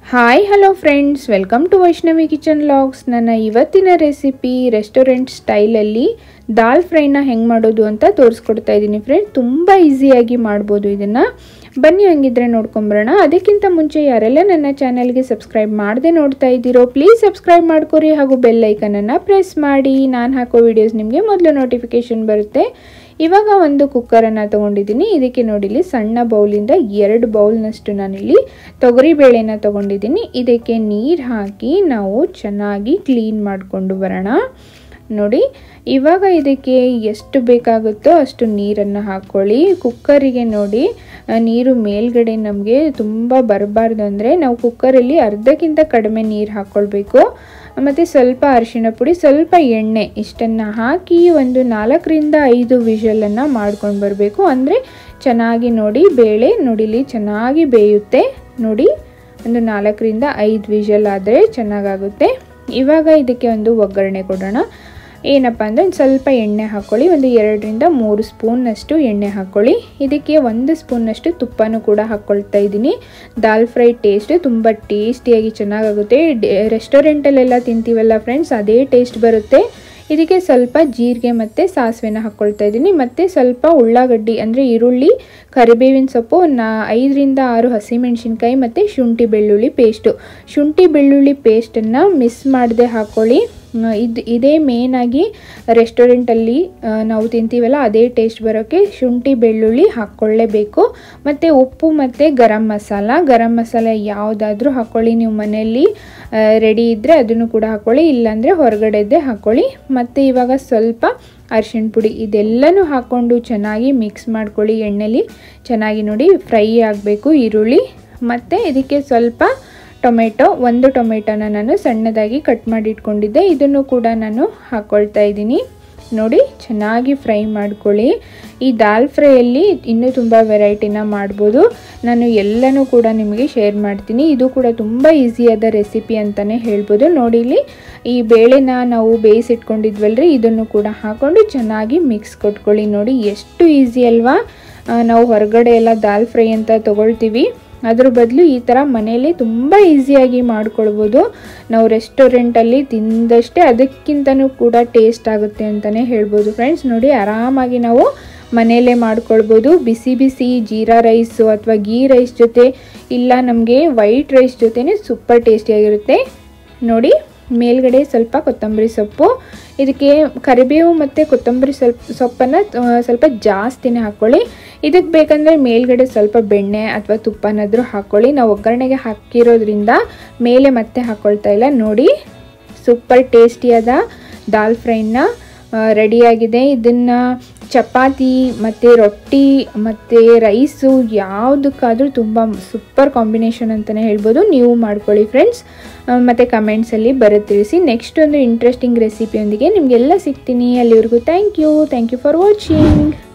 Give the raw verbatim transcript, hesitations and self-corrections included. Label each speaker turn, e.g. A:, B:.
A: Hi hello friends, welcome to Vaishnavi kitchen vlogs. ನನ್ನ ಇವತ್ತಿನ recipe restaurant ಸ್ಟೈಲಲ್ಲಿ ದಾಲ್ ಫ್ರೈನ ಹೆಂಗೆ ಮಾಡೋದು ಅಂತ ತೋರಿಸ್ಕೊಡ್ತಾ ಇದ್ದೀನಿ ಫ್ರೆಂಡ್ಸ್. ತುಂಬ ಈಸಿಯಾಗಿ ಮಾಡ್ಬೋದು ಇದನ್ನು. ಬನ್ನಿ ಹಂಗಿದ್ರೆ ನೋಡ್ಕೊಂಬರೋಣ. ಅದಕ್ಕಿಂತ ಮುಂಚೆ ಯಾರೆಲ್ಲ ನನ್ನ ಚಾನಲ್ಗೆ ಸಬ್ಸ್ಕ್ರೈಬ್ ಮಾಡದೆ ನೋಡ್ತಾ ಇದ್ದೀರೋ ಪ್ಲೀಸ್ ಸಬ್ಸ್ಕ್ರೈಬ್ ಮಾಡ್ಕೊರಿ ಹಾಗೂ ಬೆಲ್ ಐಕನನ್ನು ಪ್ರೆಸ್ ಮಾಡಿ. ನಾನು ಹಾಕೋ ವಿಡಿಯೋಸ್ ನಿಮಗೆ ಮೊದಲು ನೋಟಿಫಿಕೇಷನ್ ಬರುತ್ತೆ. ಇವಾಗ ಒಂದು ಕುಕ್ಕರನ್ನು ತೊಗೊಂಡಿದ್ದೀನಿ. ಇದಕ್ಕೆ ನೋಡಿಲಿ ಸಣ್ಣ ಬೌಲಿಂದ ಎರಡು ಬೌಲ್ನಷ್ಟು ನಾನಿಲ್ಲಿ ತೊಗರಿಬೇಳೆನ ತೊಗೊಂಡಿದ್ದೀನಿ. ಇದಕ್ಕೆ ನೀರು ಹಾಕಿ ನಾವು ಚೆನ್ನಾಗಿ ಕ್ಲೀನ್ ಮಾಡಿಕೊಂಡು ಬರೋಣ. ನೋಡಿ, ಇವಾಗ ಇದಕ್ಕೆ ಎಷ್ಟು ಬೇಕಾಗುತ್ತೋ ಅಷ್ಟು ನೀರನ್ನು ಹಾಕ್ಕೊಳ್ಳಿ. ಕುಕ್ಕರಿಗೆ ನೋಡಿ, ನೀರು ಮೇಲ್ಗಡೆ ನಮಗೆ ತುಂಬ ಬರಬಾರ್ದು ಅಂದರೆ ನಾವು ಕುಕ್ಕರಲ್ಲಿ ಅರ್ಧಕ್ಕಿಂತ ಕಡಿಮೆ ನೀರು ಹಾಕ್ಕೊಳ್ಬೇಕು. ಮತ್ತು ಸ್ವಲ್ಪ ಅರಿಶಿಣ ಪುಡಿ, ಸ್ವಲ್ಪ ಎಣ್ಣೆ, ಇಷ್ಟನ್ನು ಹಾಕಿ ಒಂದು ನಾಲ್ಕರಿಂದ ಐದು ವಿಷಲನ್ನು ಮಾಡ್ಕೊಂಡು ಬರಬೇಕು. ಅಂದರೆ ಚೆನ್ನಾಗಿ ನೋಡಿ ಬೇಳೆ ನೋಡಿಲಿ ಚೆನ್ನಾಗಿ ಬೇಯುತ್ತೆ. ನೋಡಿ, ಒಂದು ನಾಲ್ಕರಿಂದ ಐದು ವಿಷಲ್ ಆದರೆ ಚೆನ್ನಾಗಾಗುತ್ತೆ. ಇವಾಗ ಇದಕ್ಕೆ ಒಂದು ಒಗ್ಗರಣೆ ಕೊಡೋಣ. ಏನಪ್ಪ ಅಂದರೆ ಒಂದು ಸ್ವಲ್ಪ ಎಣ್ಣೆ ಹಾಕ್ಕೊಳ್ಳಿ. ಒಂದು ಎರಡರಿಂದ ಮೂರು ಸ್ಪೂನ್ನಷ್ಟು ಎಣ್ಣೆ ಹಾಕ್ಕೊಳ್ಳಿ. ಇದಕ್ಕೆ ಒಂದು ಸ್ಪೂನ್ನಷ್ಟು ತುಪ್ಪನೂ ಕೂಡ ಹಾಕ್ಕೊಳ್ತಾ ಇದ್ದೀನಿ. ದಾಲ್ ಫ್ರೈ ಟೇಸ್ಟ್ ತುಂಬ ಟೇಸ್ಟಿಯಾಗಿ ಚೆನ್ನಾಗಾಗುತ್ತೆ. ರೆಸ್ಟೋರೆಂಟಲ್ಲೆಲ್ಲ ತಿಂತೀವಲ್ಲ ಫ್ರೆಂಡ್ಸ್, ಅದೇ ಟೇಸ್ಟ್ ಬರುತ್ತೆ. ಇದಕ್ಕೆ ಸ್ವಲ್ಪ ಜೀರಿಗೆ ಮತ್ತು ಸಾಸಿವೆನ ಹಾಕ್ಕೊಳ್ತಾ ಇದ್ದೀನಿ. ಮತ್ತು ಸ್ವಲ್ಪ ಉಳ್ಳಾಗಡ್ಡಿ ಅಂದರೆ ಈರುಳ್ಳಿ, ಕರಿಬೇವಿನ ಸೊಪ್ಪು, ನಾ ಐದರಿಂದ ಆರು ಹಸಿಮೆಣಸಿನ್ಕಾಯಿ ಮತ್ತು ಶುಂಠಿ ಬೆಳ್ಳುಳ್ಳಿ ಪೇಸ್ಟು. ಶುಂಠಿ ಬೆಳ್ಳುಳ್ಳಿ ಪೇಸ್ಟನ್ನು ಮಿಸ್ ಮಾಡದೆ ಹಾಕ್ಕೊಳ್ಳಿ. ಇದು ಇದೇ ಮೇನಾಗಿ ರೆಸ್ಟೋರೆಂಟಲ್ಲಿ ನಾವು ತಿಂತೀವಲ್ಲ ಅದೇ ಟೇಸ್ಟ್ ಬರೋಕ್ಕೆ ಶುಂಠಿ ಬೆಳ್ಳುಳ್ಳಿ ಹಾಕ್ಕೊಳ್ಳೇಬೇಕು. ಮತ್ತು ಉಪ್ಪು ಮತ್ತು ಗರಂ ಮಸಾಲ ಗರಂ ಮಸಾಲ ಯಾವುದಾದ್ರೂ ಹಾಕ್ಕೊಳ್ಳಿ. ನೀವು ಮನೆಯಲ್ಲಿ ರೆಡಿ ಇದ್ದರೆ ಅದನ್ನು ಕೂಡ ಹಾಕ್ಕೊಳ್ಳಿ, ಇಲ್ಲಾಂದರೆ ಹೊರಗಡೆದ್ದೇ ಹಾಕ್ಕೊಳ್ಳಿ. ಮತ್ತು ಇವಾಗ ಸ್ವಲ್ಪ ಅರಿಶಿಣ ಪುಡಿ, ಇದೆಲ್ಲನೂ ಹಾಕ್ಕೊಂಡು ಚೆನ್ನಾಗಿ ಮಿಕ್ಸ್ ಮಾಡ್ಕೊಳ್ಳಿ. ಎಣ್ಣೆಲಿ ಚೆನ್ನಾಗಿ ನೋಡಿ ಫ್ರೈ ಆಗಬೇಕು ಈರುಳ್ಳಿ. ಮತ್ತು ಇದಕ್ಕೆ ಸ್ವಲ್ಪ ಟೊಮೆಟೊ, ಒಂದು ಟೊಮೆಟೊನ ನಾನು ಸಣ್ಣದಾಗಿ ಕಟ್ ಮಾಡಿ ಇಟ್ಕೊಂಡಿದ್ದೆ, ಇದನ್ನು ಕೂಡ ನಾನು ಹಾಕ್ಕೊಳ್ತಾ ಇದ್ದೀನಿ. ನೋಡಿ, ಚೆನ್ನಾಗಿ ಫ್ರೈ ಮಾಡ್ಕೊಳ್ಳಿ. ಈ ದಾಲ್ ಫ್ರೈಯಲ್ಲಿ ಇನ್ನೂ ತುಂಬ ವೆರೈಟಿನ ಮಾಡ್ಬೋದು. ನಾನು ಎಲ್ಲನೂ ಕೂಡ ನಿಮಗೆ ಶೇರ್ ಮಾಡ್ತೀನಿ. ಇದು ಕೂಡ ತುಂಬ ಈಸಿಯಾದ ರೆಸಿಪಿ ಅಂತಲೇ ಹೇಳ್ಬೋದು. ನೋಡಿ, ಇಲ್ಲಿ ಈ ಬೇಳೆನ ನಾವು ಬೇಯಿಸಿಟ್ಕೊಂಡಿದ್ವಲ್ರಿ, ಇದನ್ನು ಕೂಡ ಹಾಕ್ಕೊಂಡು ಚೆನ್ನಾಗಿ ಮಿಕ್ಸ್ ಕೊಟ್ಕೊಳ್ಳಿ. ನೋಡಿ ಎಷ್ಟು ಈಸಿ ಅಲ್ವಾ. ನಾವು ಹೊರಗಡೆ ಎಲ್ಲ ದಾಲ್ ಫ್ರೈ ಅಂತ ತೊಗೊಳ್ತೀವಿ, ಅದ್ರ ಬದಲು ಈ ಥರ ಮನೆಯಲ್ಲೇ ತುಂಬ ಈಸಿಯಾಗಿ ಮಾಡ್ಕೊಳ್ಬೋದು. ನಾವು ರೆಸ್ಟೋರೆಂಟಲ್ಲಿ ತಿಂದಷ್ಟೇ ಅದಕ್ಕಿಂತನೂ ಕೂಡ ಟೇಸ್ಟ್ ಆಗುತ್ತೆ ಅಂತಲೇ ಹೇಳ್ಬೋದು ಫ್ರೆಂಡ್ಸ್. ನೋಡಿ, ಆರಾಮಾಗಿ ನಾವು ಮನೆಯಲ್ಲೇ ಮಾಡ್ಕೊಳ್ಬೋದು. ಬಿಸಿ ಬಿಸಿ ಜೀರಾ ರೈಸು ಅಥವಾ ಗೀ ರೈಸ್ ಜೊತೆ, ಇಲ್ಲ ನಮಗೆ ವೈಟ್ ರೈಸ್ ಜೊತೆನೇ ಸೂಪರ್ ಟೇಸ್ಟಿಯಾಗಿರುತ್ತೆ. ನೋಡಿ, ಮೇಲ್ಗಡೆ ಸ್ವಲ್ಪ ಕೊತ್ತಂಬರಿ ಸೊಪ್ಪು, ಇದಕ್ಕೆ ಕರಿಬೇವು ಮತ್ತು ಕೊತ್ತಂಬರಿ ಸ್ವಲ್ಪ ಸೊಪ್ಪನ್ನು ಸ್ವಲ್ಪ ಜಾಸ್ತಿನೇ ಹಾಕ್ಕೊಳ್ಳಿ. ಇದಕ್ಕೆ ಬೇಕಂದರೆ ಮೇಲ್ಗಡೆ ಸ್ವಲ್ಪ ಬೆಣ್ಣೆ ಅಥವಾ ತುಪ್ಪನಾದರೂ ಹಾಕ್ಕೊಳ್ಳಿ. ನಾವು ಒಗ್ಗರಣೆಗೆ ಹಾಕಿರೋದ್ರಿಂದ ಮೇಲೆ ಮತ್ತೆ ಹಾಕ್ಕೊಳ್ತಾ ಇಲ್ಲ. ನೋಡಿ, ಸೂಪರ್ ಟೇಸ್ಟಿಯಾದ ದಾಲ್ ಫ್ರೈನ ರೆಡಿಯಾಗಿದೆ. ಇದನ್ನು ಚಪಾತಿ ಮತ್ತು ರೊಟ್ಟಿ ಮತ್ತು ರೈಸು ಯಾವುದಕ್ಕಾದರೂ ತುಂಬ ಸೂಪರ್ ಕಾಂಬಿನೇಷನ್ ಅಂತಲೇ ಹೇಳ್ಬೋದು. ನೀವು ಮಾಡ್ಕೊಳ್ಳಿ ಫ್ರೆಂಡ್ಸ್, ಮತ್ತು ಕಮೆಂಟ್ಸಲ್ಲಿ ಬರೋ ತಿಳಿಸಿ. ನೆಕ್ಸ್ಟ್ ಒಂದು ಇಂಟ್ರೆಸ್ಟಿಂಗ್ ರೆಸಿಪಿಯೊಂದಿಗೆ ನಿಮಗೆಲ್ಲ ಸಿಗ್ತೀನಿ. ಅಲ್ಲಿವರೆಗೂ thank you thank you for watching.